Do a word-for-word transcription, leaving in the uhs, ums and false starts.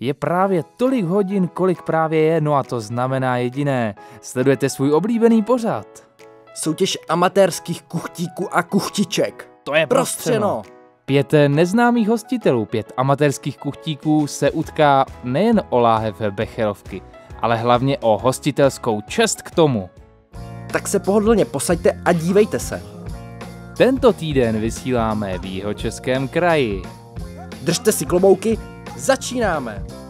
Je právě tolik hodin, kolik právě je, no a to znamená jediné. Sledujete svůj oblíbený pořad. Soutěž amatérských kuchtíků a kuchtiček. To je prostřeno. Pět neznámých hostitelů, pět amatérských kuchtíků se utká nejen o láhev becherovky, ale hlavně o hostitelskou čest k tomu. Tak se pohodlně posaďte a dívejte se. Tento týden vysíláme v Jihočeském kraji. Držte si klobouky, začínáme!